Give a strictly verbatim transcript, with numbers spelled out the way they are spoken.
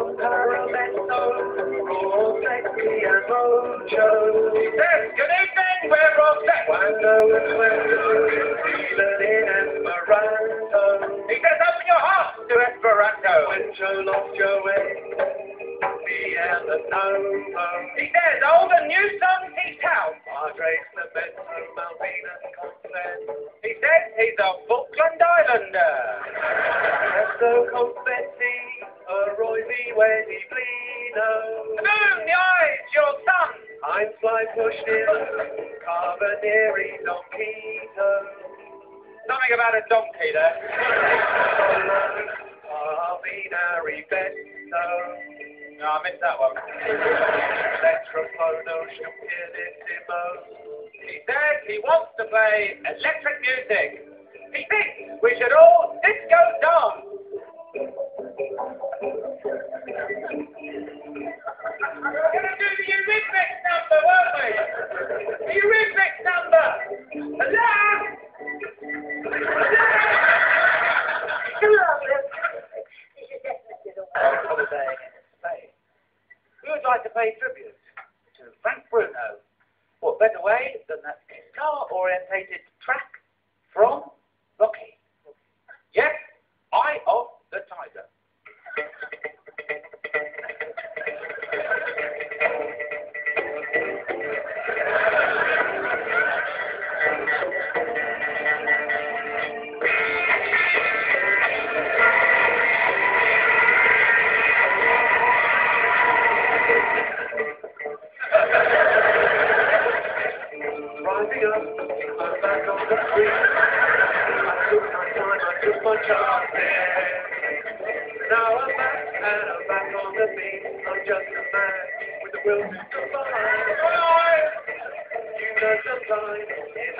Parametro, raw, sexy and mojo. He says, good evening, we're all set. Wando and Wando, feeling in Esperanto. He says, open your heart to Esperanto. When Joe lost your way, me and the Novo. He says, all the new songs he's out. Padres, the Benzo, Malvinas, Confess. He says, he's a Falkland Islander. Presto confetti, a Royby, Weddy, Blino. The moon, the eyes, your son. I'm fly pushed in, Carboneri, Donkito. Something about a donkey there. Arminari, Besto. No, I missed that one. Electrofono, stupidissimo. He says he wants to play electric music. He thinks we should all disco dance. We're going to do the Eurythmics number, won't we? The Eurythmics number. Hello? Hello? This is definitely the one holiday in Spain. We would like to pay tribute to Frank Bruno. What better way than that guitar-orientated track from Rocky? Yes, Eye of the Tiger. Rising up, I'm back on the street. I took my time, I took my chance there. Now I'm back, and I'm back on the beat. I'm just a man with the will to survive. You know sometimes it's